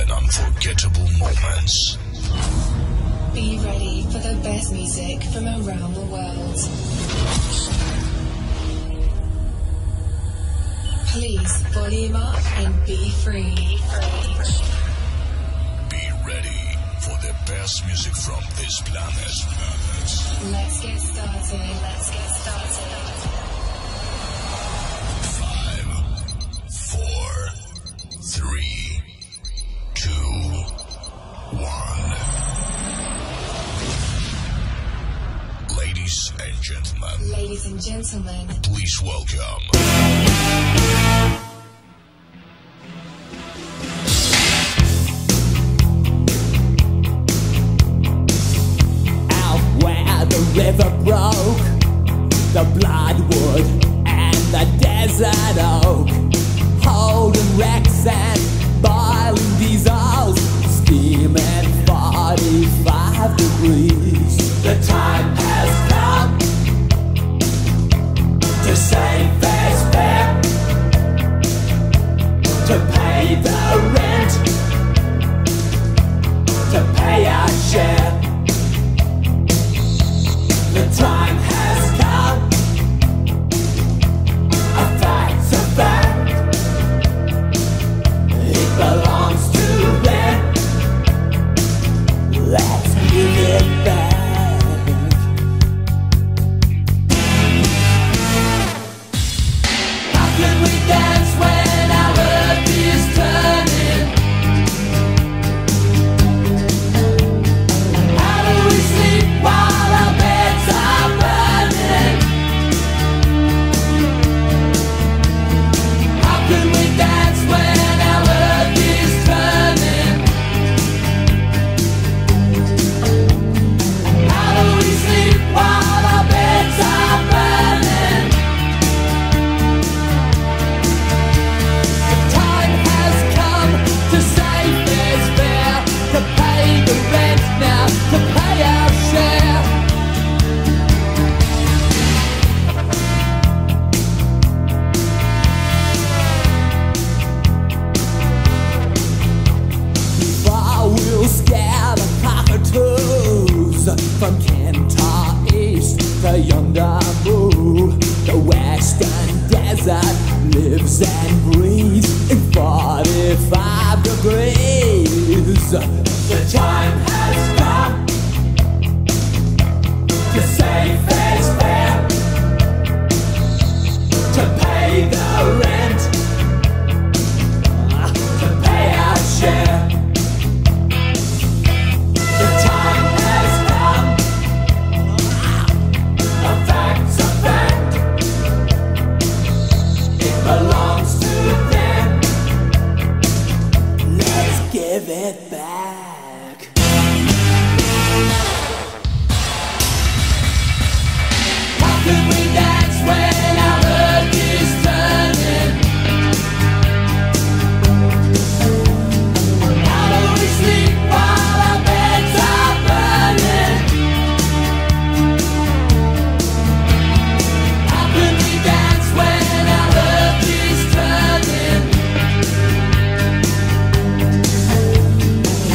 and unforgettable moments. Be ready for the best music from around the world. Please volume up and be free. Be ready for the best music from this planet. Let's get started. 5, 4, 3, 2, 1. Ladies and gentlemen, please welcome. The river broke, the bloodwood and the desert oak, holding wrecks and boiling diesels, steaming 45 degrees. The time has come to save fair's fare, to pay the rent, to pay our share. The time has come, a fact's a fact, it belongs to them, let's give it back. How can we dance when our earth is turning? How do we sleep while our beds are burning? How can we dance when our earth is turning? How do we sleep while our beds are burning? The time has come to save fair's fare, to pay the rent now, to pay our share. We'll scare the cockatoos from Kentar East to yonder Moo. The western desert lives and breathes in 45 degrees. The time has come to save fair's fare, to pay the rent, to pay our share. The time has come, a fact's a fact, it belongs to them, let's give it back. How can we dance when our earth is turning? How do we sleep while our beds are burning? How can we dance when our earth is turning?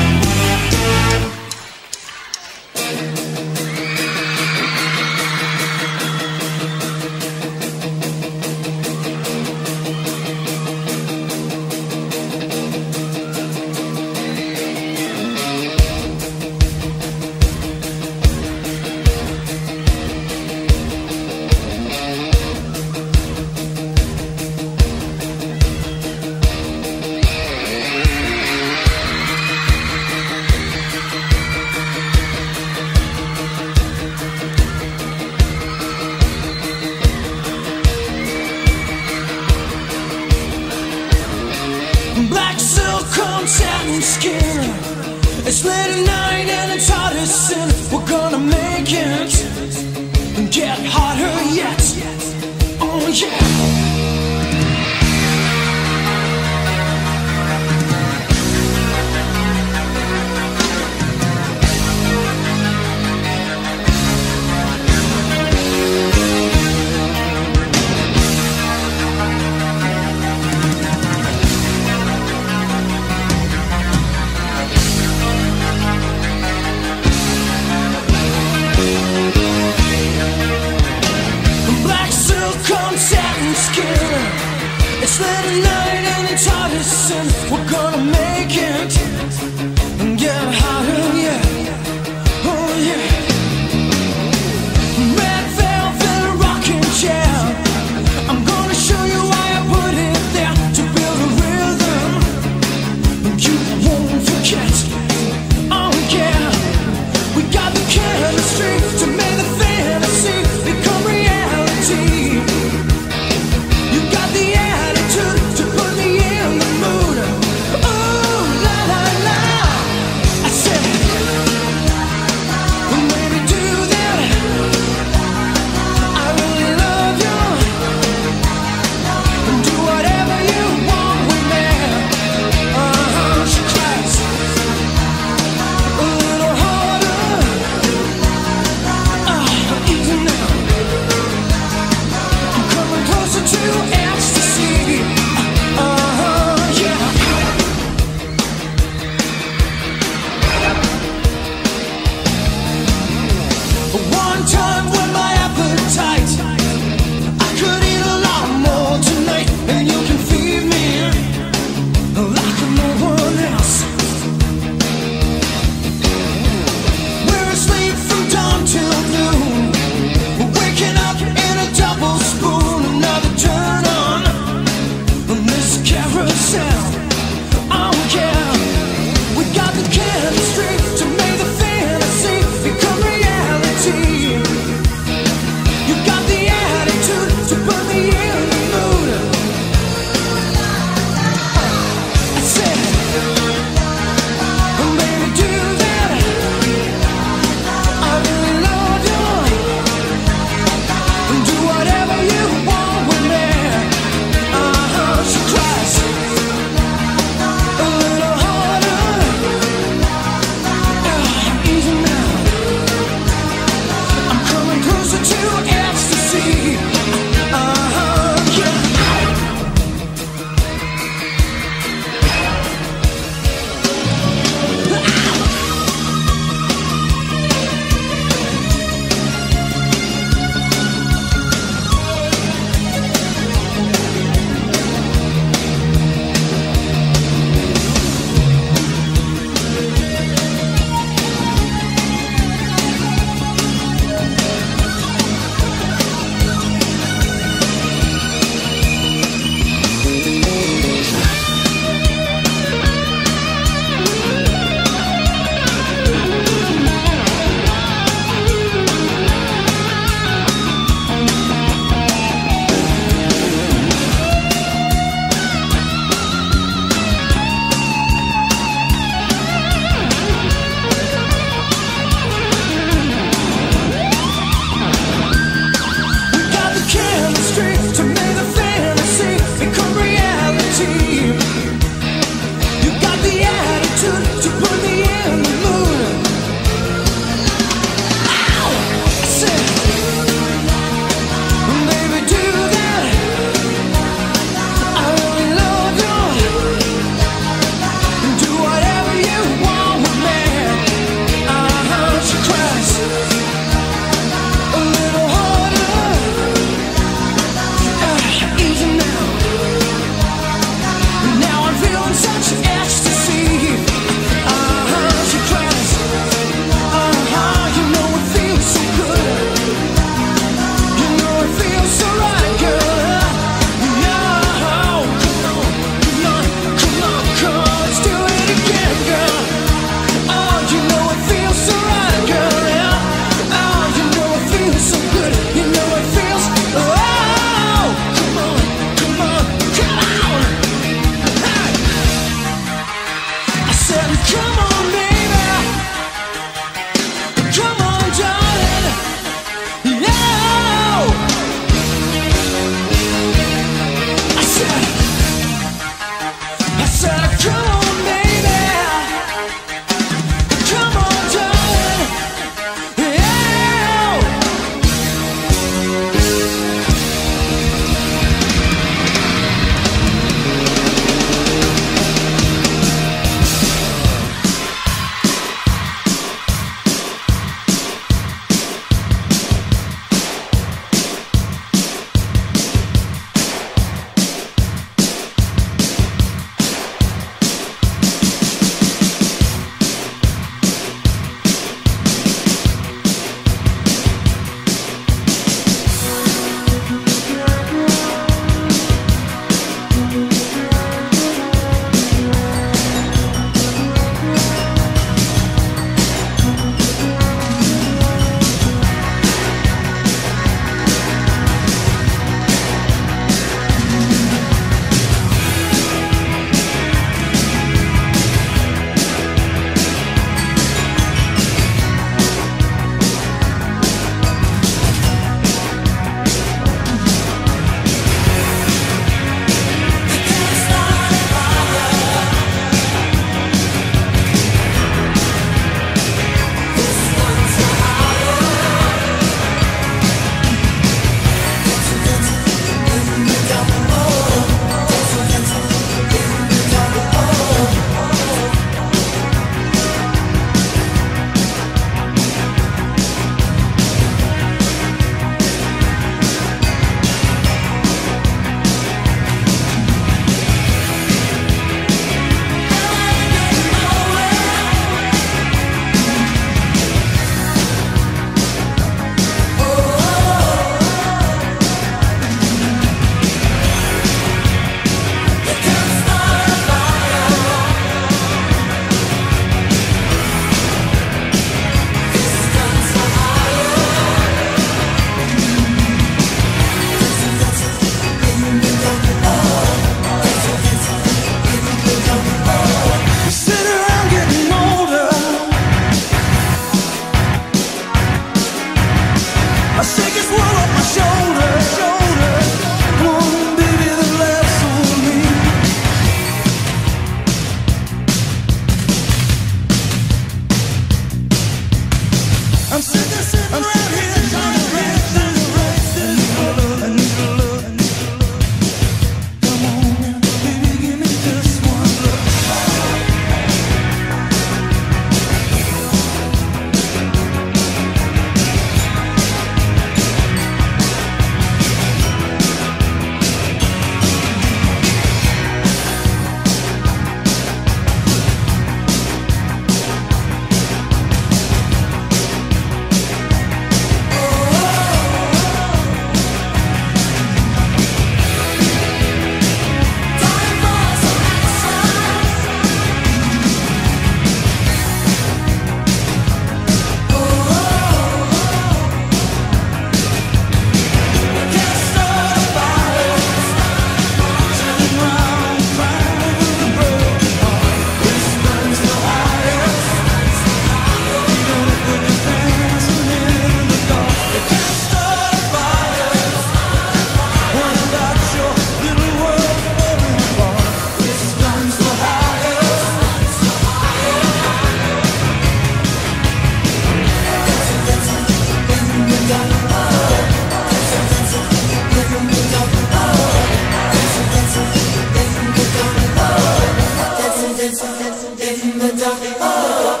in the dark. Oh.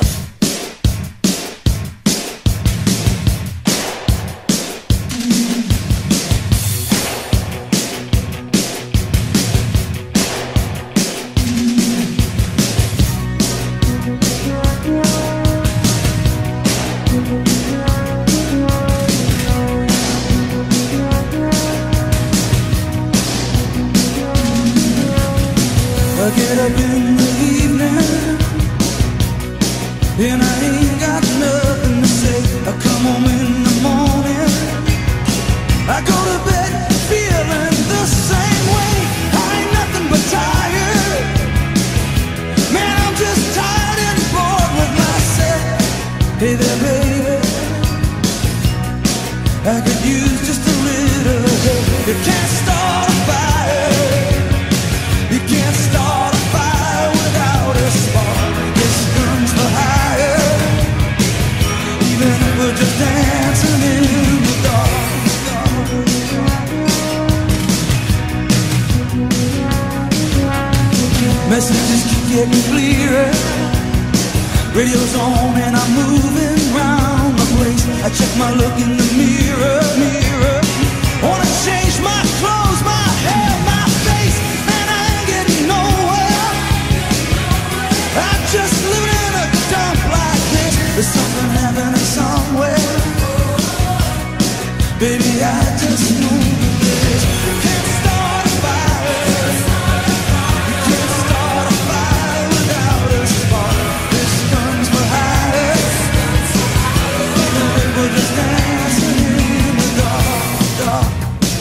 I get up in the evening and I ain't got nothing to say. I come home in the morning, I go to bed feeling the same way. I ain't nothing but tired. Man, I'm just tired and bored with myself. Hey there, baby, I could use just a little help. You can't start a fire. You can't start a fire without a spark. This guns for hire, even if we're just dancing in the dark. Messages keep getting clearer. Radio's on and I'm moving round the place. I check my look in the mirror. Wanna change my clothes, my hair, my face. I'm just living in a dump like this. There's something happening somewhere. Baby, I just know this. You can't start a fire. You can't start a fire without a spark. This gun's for hire. Even if we're just dancing in the dark.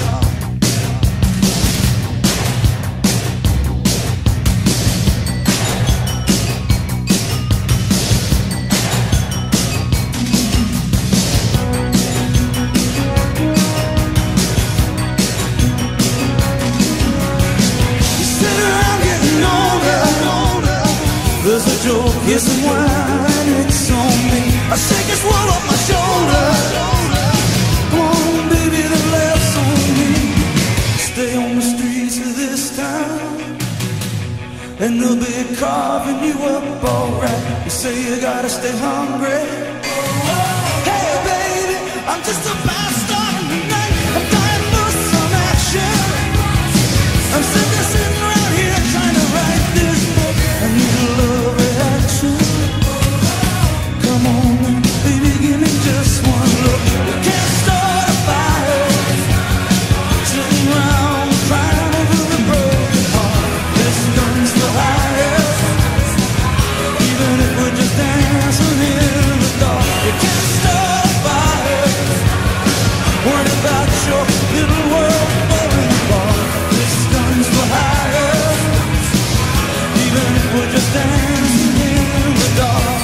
There's a joke, yes, and wine, it's on me. I shake this world off my shoulder. Come on, baby, the laughs on me. Stay on the streets of this town, and they'll be carving you up alright. You say you gotta stay hungry. Hey, baby, I'm just about starting tonight. I'm dying for some action. I'm sick of sitting around here trying to write this book. I need a love reaction. Come on, baby, give me just one look. You can't start a fire, sitting around crying over the broken heart. This gun's for hire, even if we're just dancing in the dark. You can't start a fire, worried about your little world falling apart. This gun's for hire, even if we're just dancing in the dark.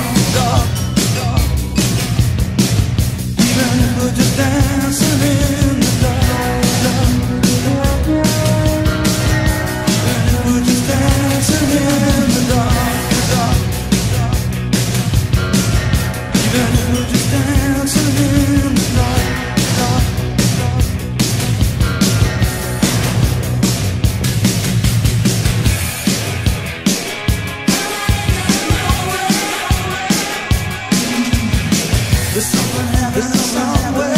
Even if we're just dancing in the dark. Even if we're just dancing in the dark. Even if we're just dancing in the dark. There's something happening somewhere.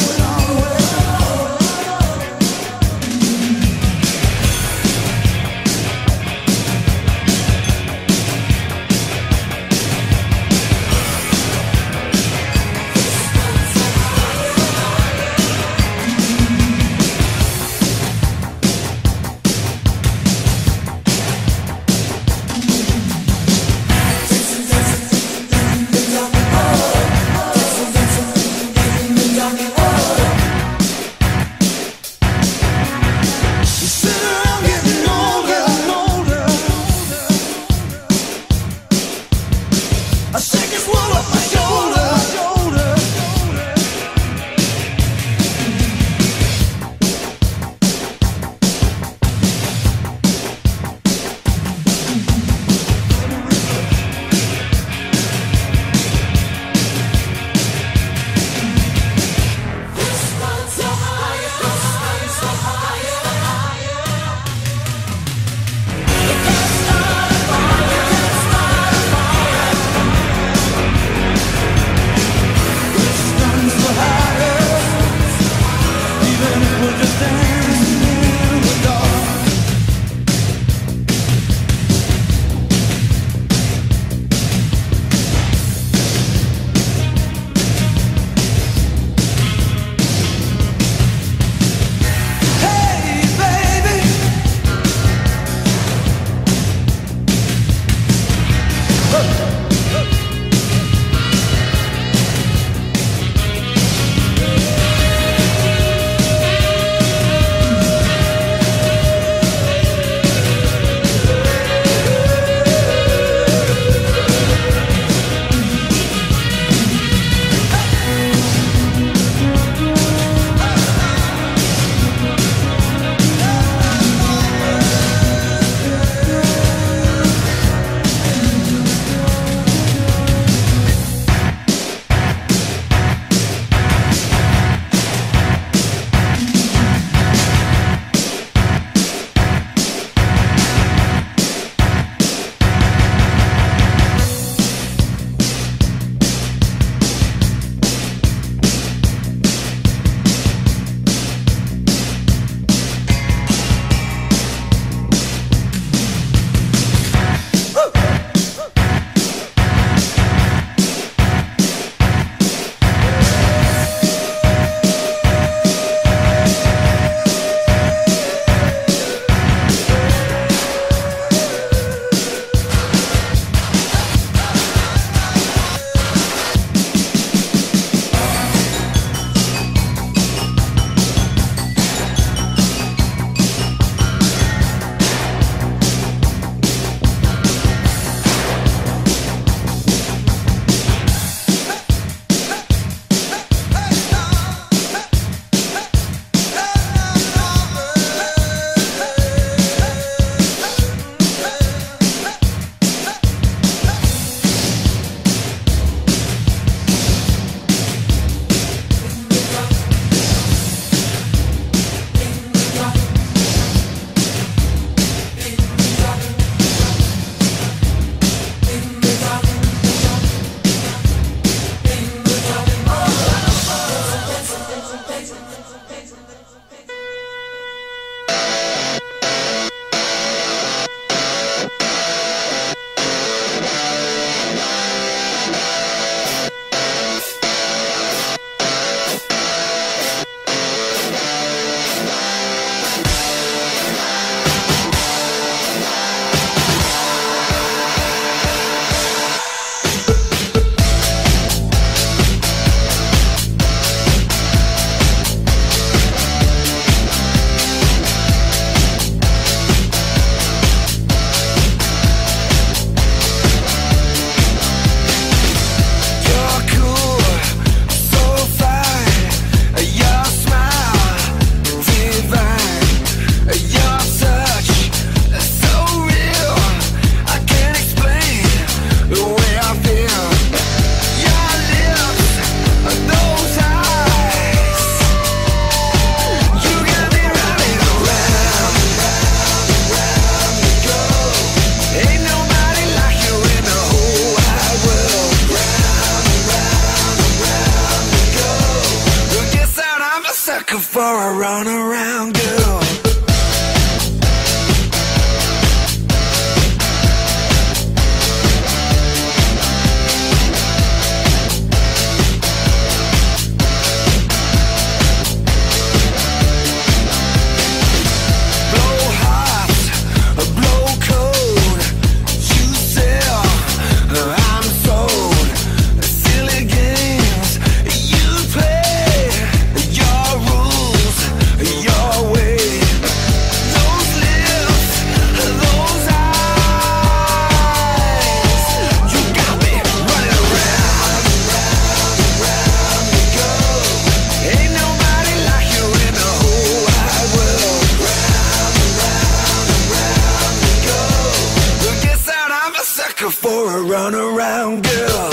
around, girl.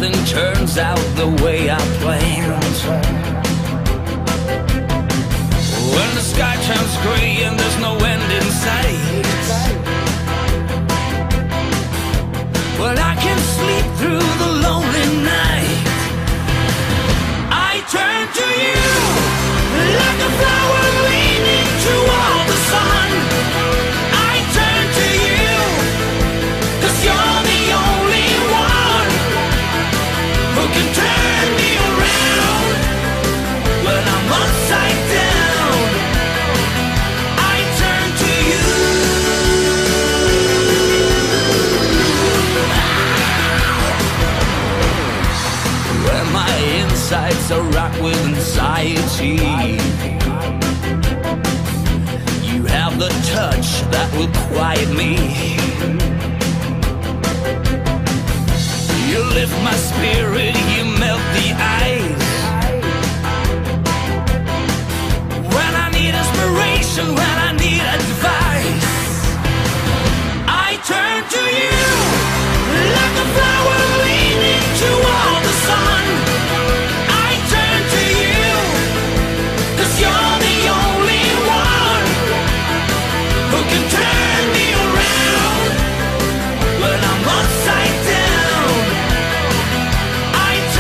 nothing turns out the way I planned. When the sky turns gray and there's no end in sight, well, I can sleep through the lonely night. I turn to you like a flower leaning toward the sun. I turn to you 'cause you're the only one who can turn me around when I'm upside down. I turn to you. When my insides are rocked with anxiety, you have the touch that will quiet me. You lift my spirit, you melt the ice. When I need inspiration, when I need advice, I turn to you like a flower leaning toward the sun. I turn to you 'cause you're the only one who can turn me around when I'm upside down. I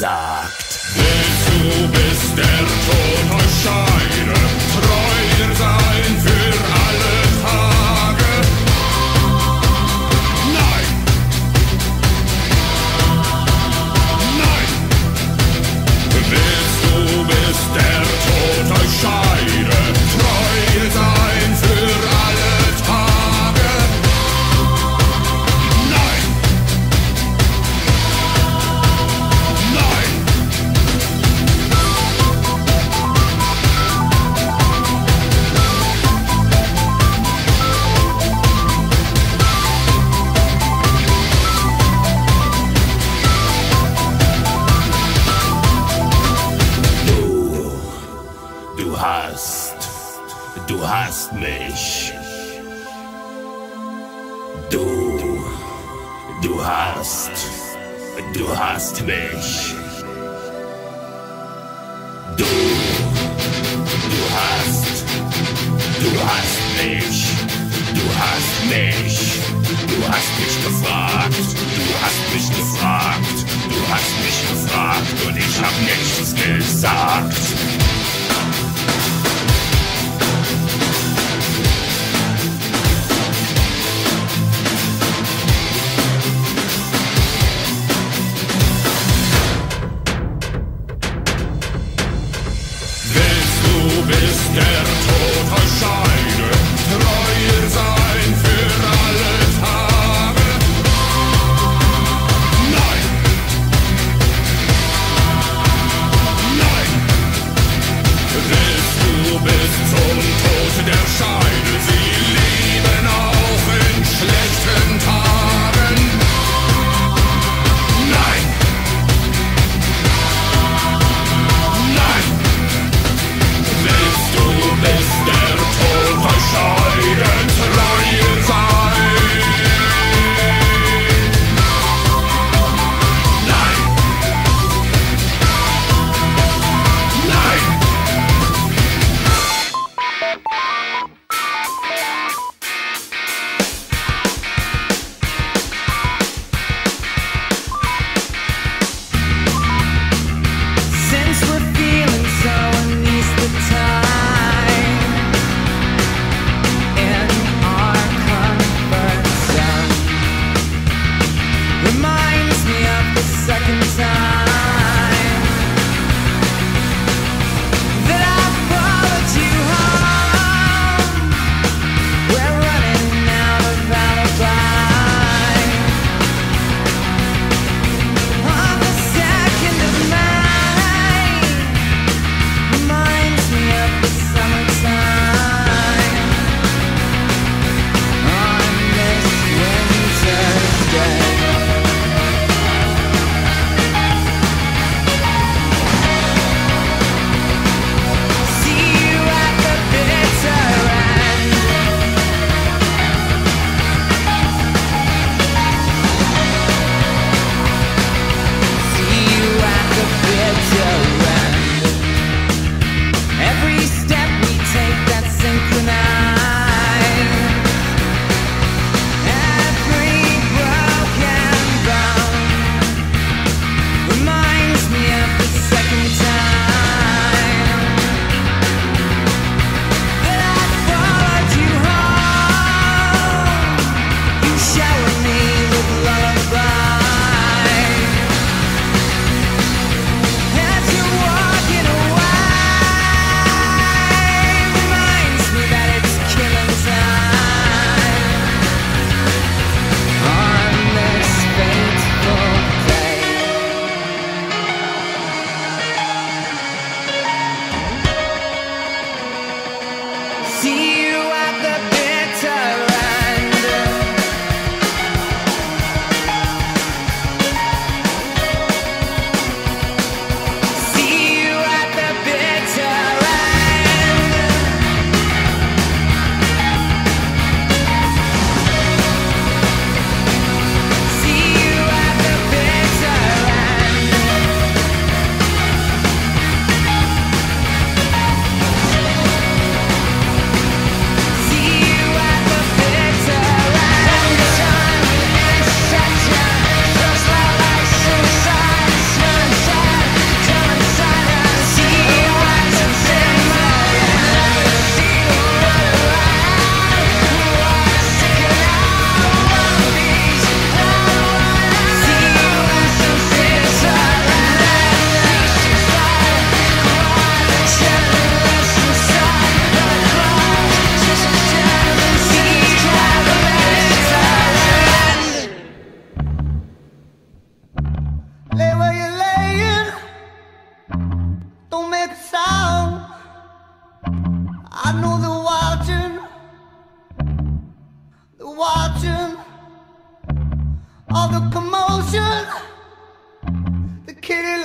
gesagt. Du bist der Tod euch scheide, treu sein für alle Tage. Nein! Nein! Du bist der Tod euch scheide, treu sein für alle Tage. Nein! Nein! Du hast mich. Du hast mich. Du hast mich. Du hast mich. Du hast mich gefragt. Du hast mich gefragt. Du hast mich gefragt und ich hab nichts gesagt. Du bist der Tod euch scheide, treuer sein für alle Tage. Nein! Nein! Du bist zum Tod der Scheide, sie lieben auch in schlechten Tagen. Nein! Nein! Du bist der Tod euch scheide, treuer sein. Nein! Nein! Since we're feeling so uneasy the time in our comfort zone reminds me of the second time that I followed you home. We're running out of alibi on the 2nd of May. Reminds me of the summertime on this winter's day.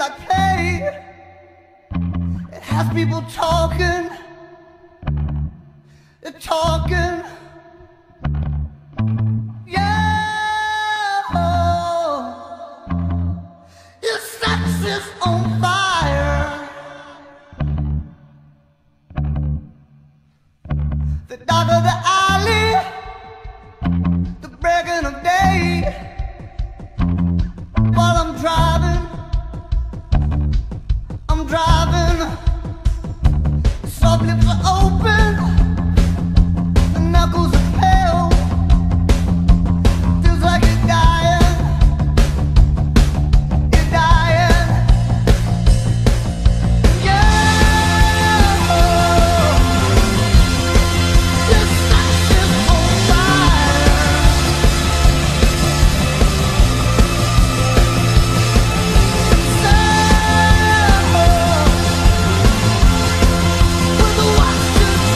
I play, it has people talking. They're talking. Yeah. Your sex is on fire. The dark of the alley, the breaking of day. While I'm driving, soft lips are open, the knuckles are pale. Feels like you're dying, you're dying. Yeah, your sex is on fire. With the watch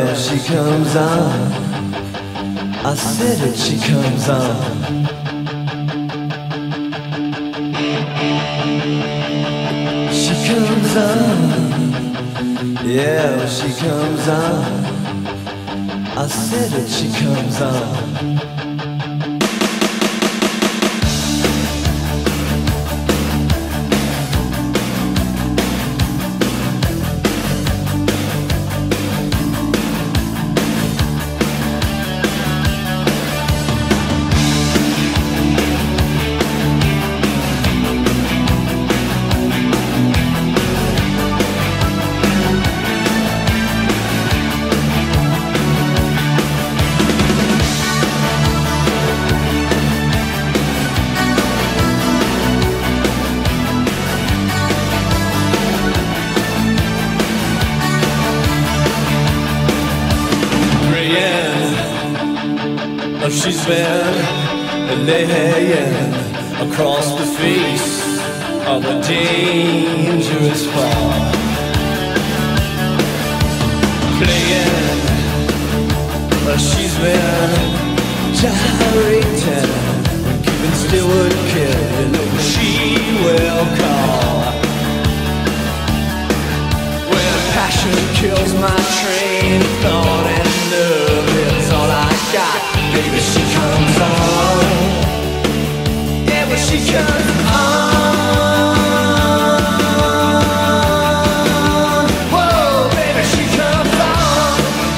Yeah, she comes on. I said it, she comes on. She comes on. Yeah, she comes on. I said it, she comes on. She's been laying across the face of a dangerous fall, playing. She's been gyrating, keeping still would kill. You know she will call. When passion kills my train of thought and love is all I got. Baby, she comes on. Yeah, when she comes on. Whoa, baby, she comes on.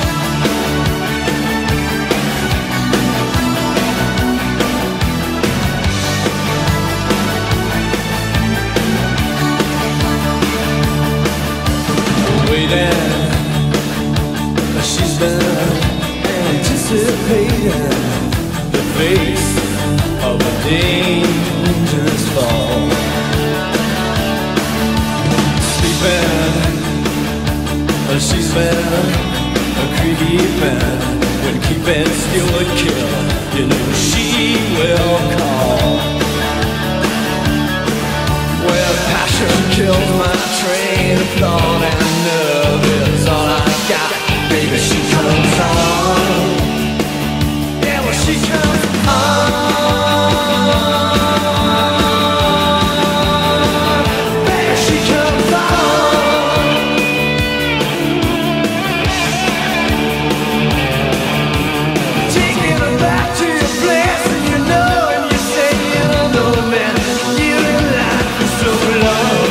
Waiting, she's been anticipating the face of a dangerous fall. Sleeping, she's been creeping. When keeping still would kill, you know she will call. Well, passion kills my train of thought and love is all I got. Baby, she comes on. Yeah, well, she comes on. Baby, she comes on. Taking her back to your place, and you know, and you say you don't know, man. You didn't like me so long.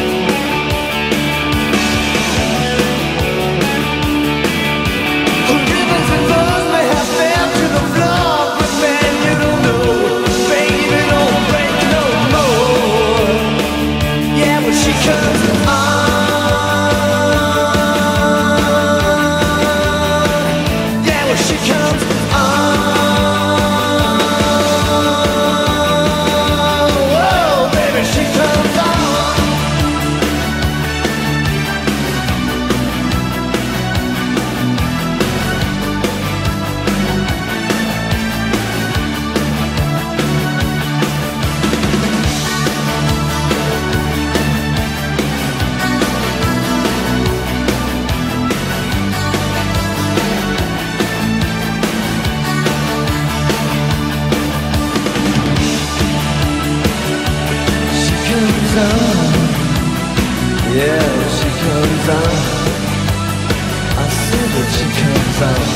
Ribbons and bows may have fell to the floor, but man, you don't know, baby, don't break no more. Yeah, when she comes on. Yeah, when she comes on. Whoa, baby, she comes on. She comes on. Yeah, she comes on. I said that she comes on.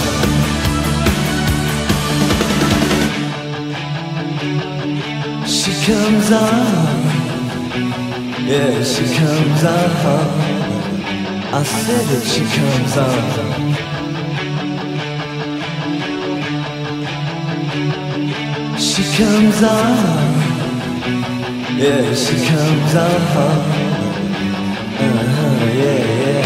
She comes on. Yeah, she comes on. I said that she comes on. She comes on. Yeah, she comes on. Yeah, yeah.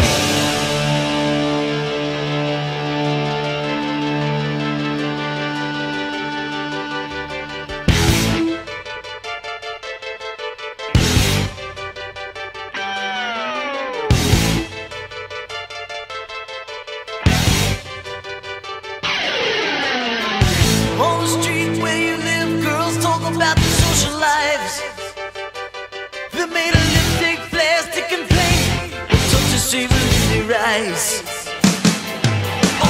On the street where you live, girls talk about the social lives. They made a lipstick, plastic and paint, touch of savor in their eyes.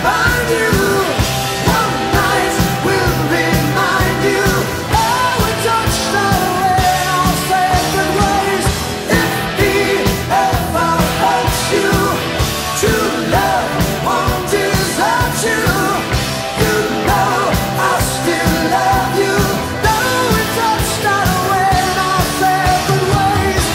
find you. One night will remind you how we touched our way our sacred ways. If he ever hurts you, true love won't desert you. You know I still love you. Though we touched our way our sacred ways.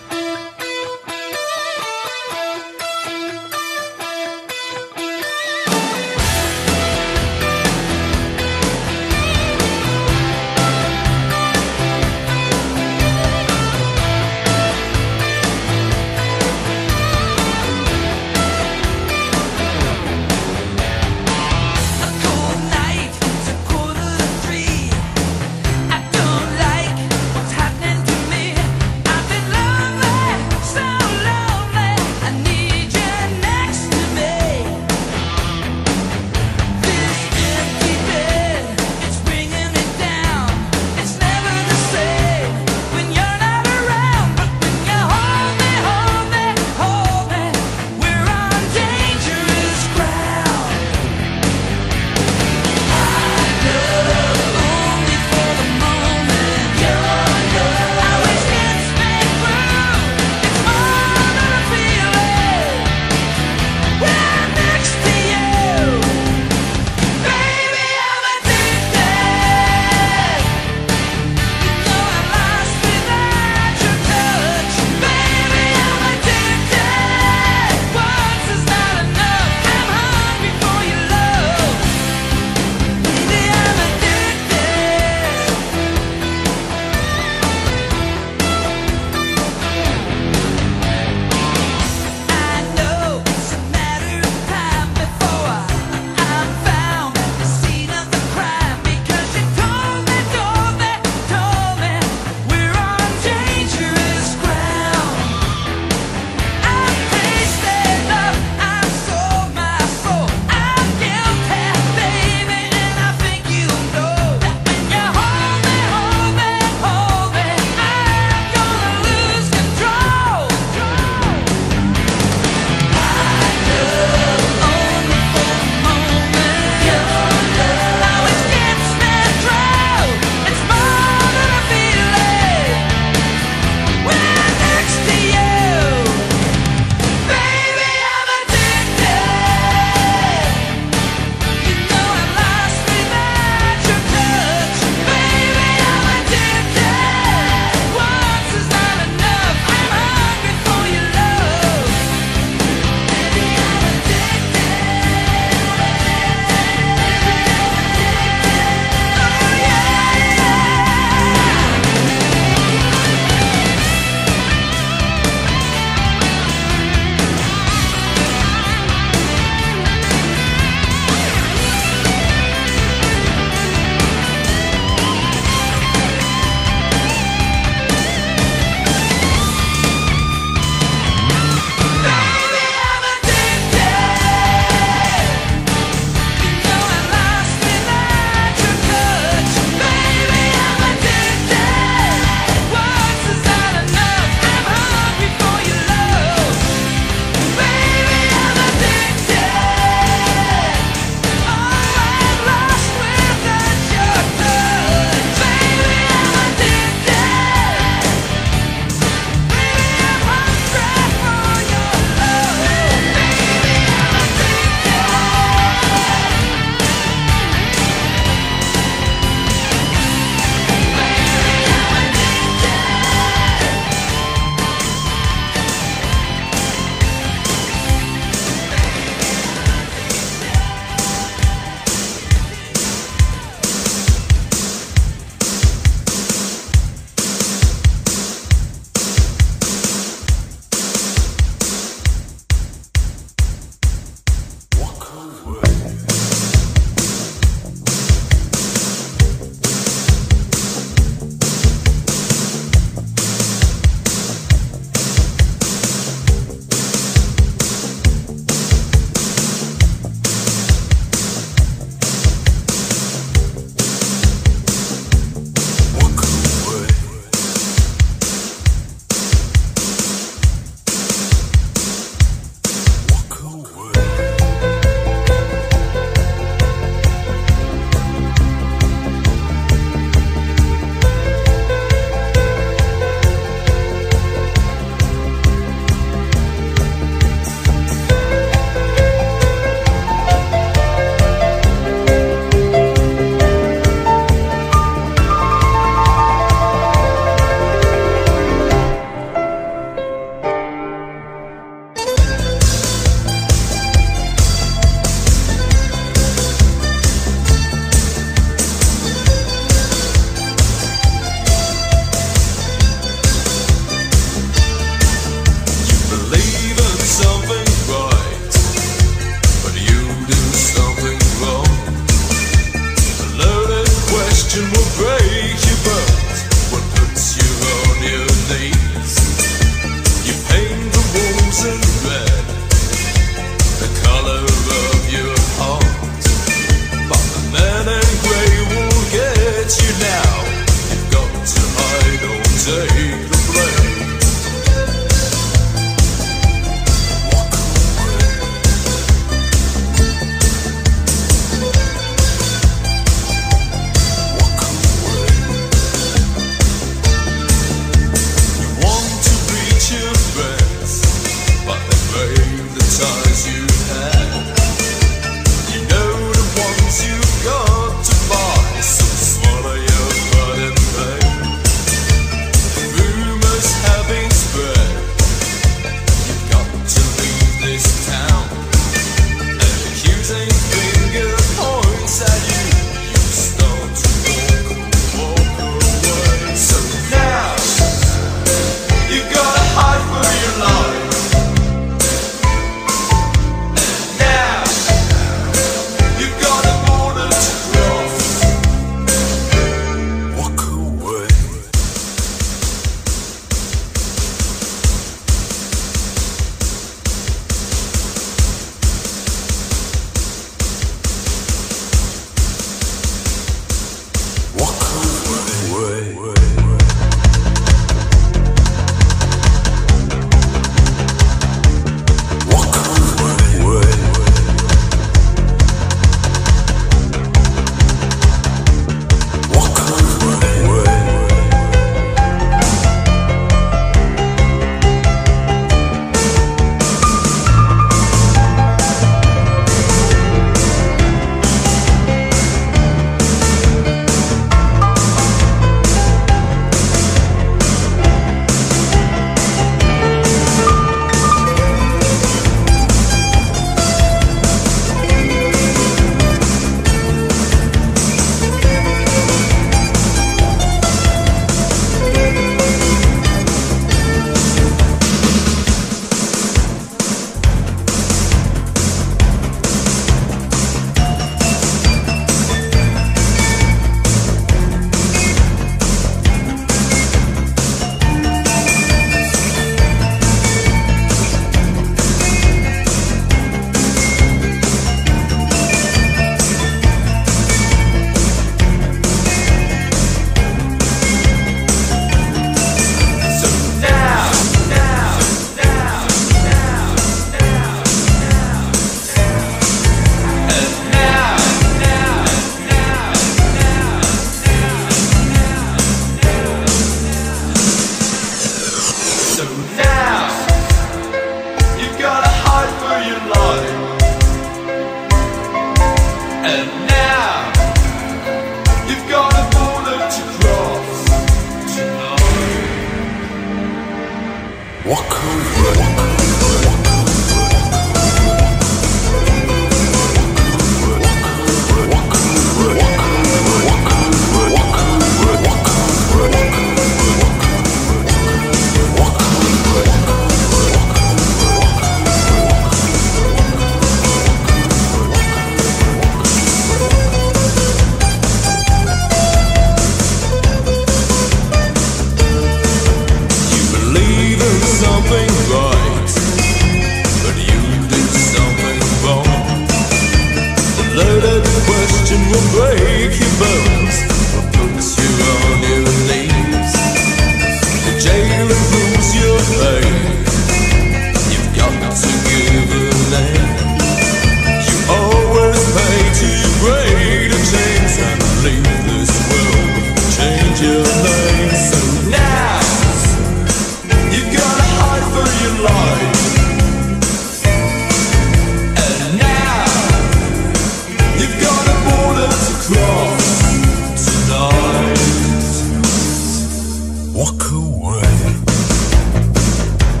Walk away.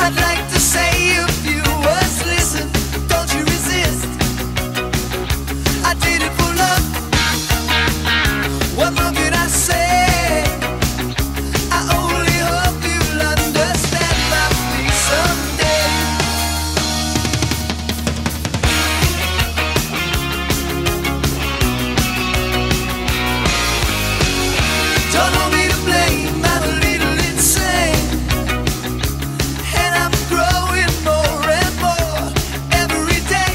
I'd like to say a few words. Listen, don't you resist. I did it for love. What more could I say? I only hope you'll understand my plea someday. Don't hold me to blame, I'm a little insane, and I'm growing more and more every day.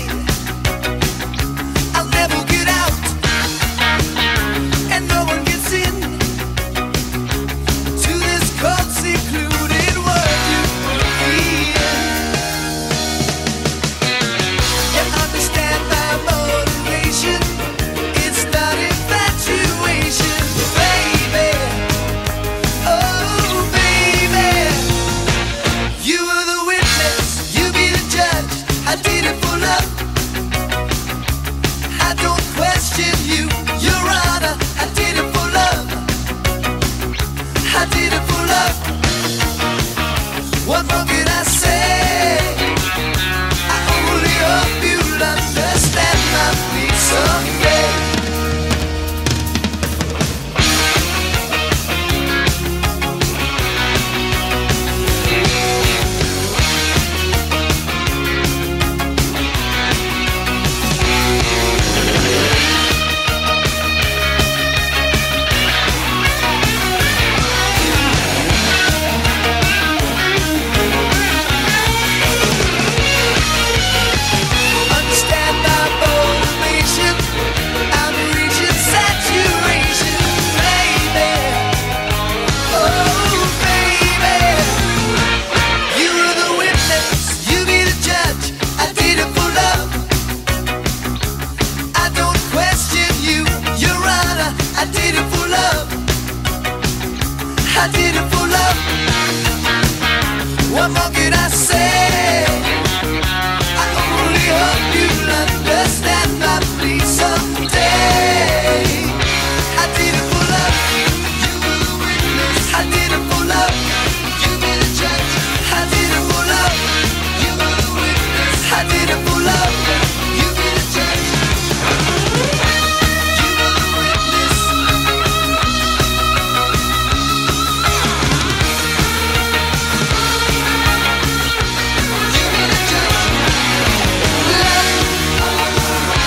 I'll never get out, and no one gets in to this cold, secluded world you put me in. You understand my motivation, it's not infatuation, baby. Oh, baby, you were the witness, you be the judge. I did it for love. I don't question you, Your Honor. I did it for love. I did it for love. What more could I say? I only hope you'll understand my plea someday. Understand my motivation, I'm reaching saturation, baby. Oh, baby, you were the witness, you be the judge. I did it for love. I don't question you, Your Honor. I did it for love. I did it for love. What more could I say? I only hope you'll understand my plea someday. I did it for love. You were the witness. I did it for love. You be the judge. I did it for love. You were the witness. I did it for love. You be the judge. You were the witness. You be the judge. Love.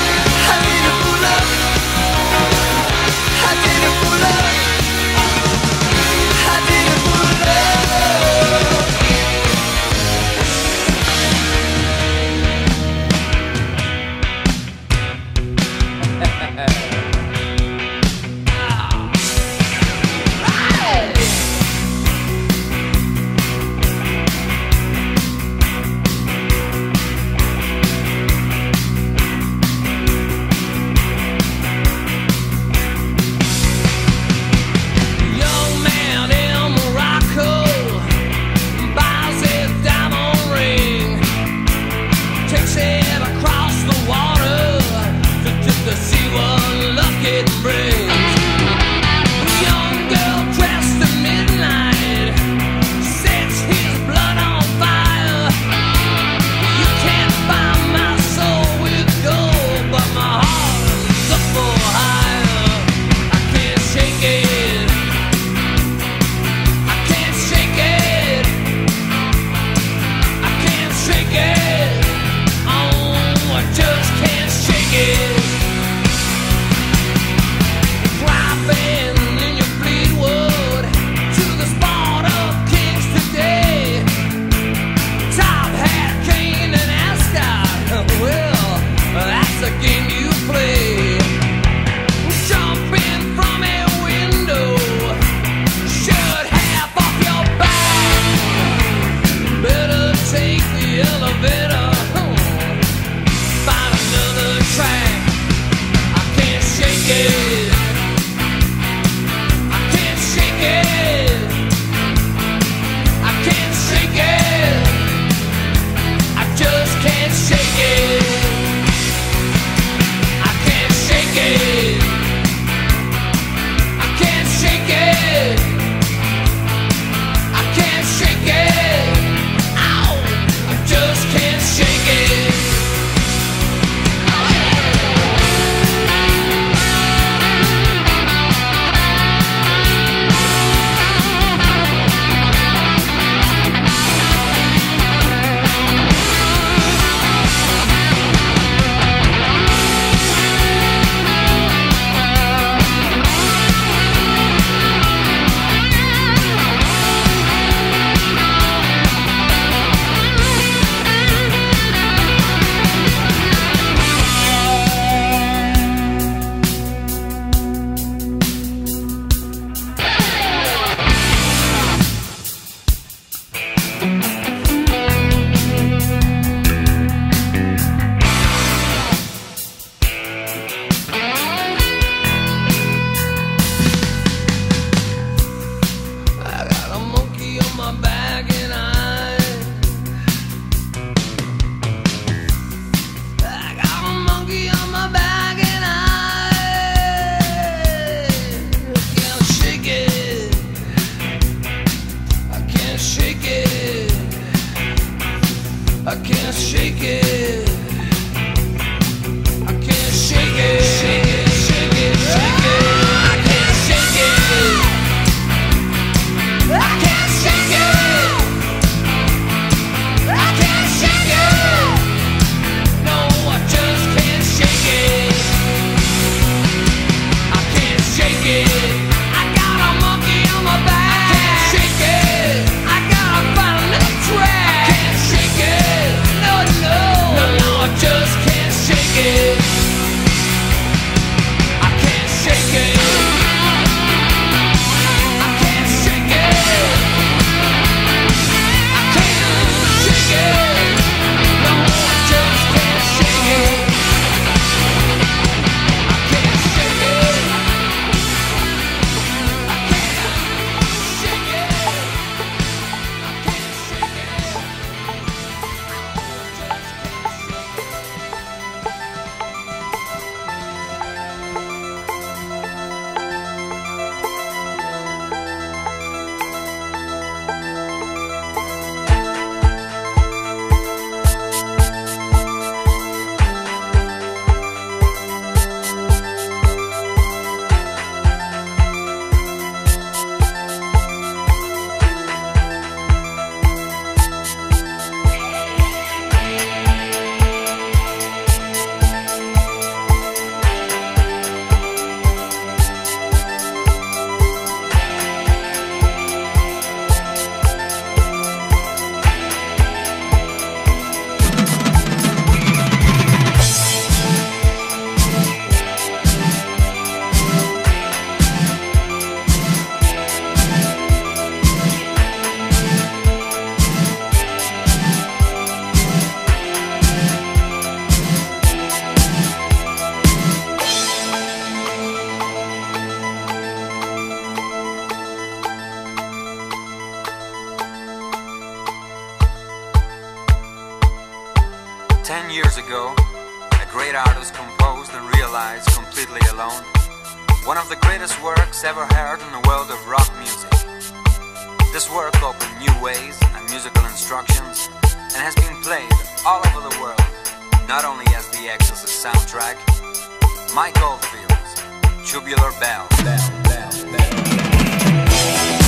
10 years ago, a great artist composed and realized completely alone one of the greatest works ever heard in the world of rock music. This work opened new ways and musical instructions and has been played all over the world, not only as the Exorcist soundtrack. Mike Oldfield's Tubular Bells.